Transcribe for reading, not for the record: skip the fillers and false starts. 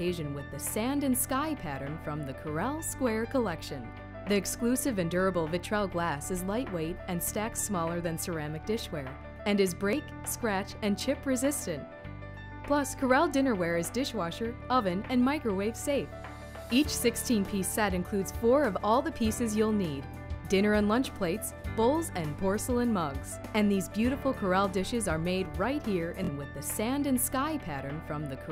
occasion with the sand and sky pattern from the Corelle Square collection. The exclusive and durable Vitrel glass is lightweight and stacks smaller than ceramic dishware, and is break, scratch, and chip resistant. Plus, Corelle Dinnerware is dishwasher, oven, and microwave safe. Each 16-piece set includes 4 of all the pieces you'll need: dinner and lunch plates, bowls, and porcelain mugs. And these beautiful Corelle dishes are made right here and with the sand and sky pattern from the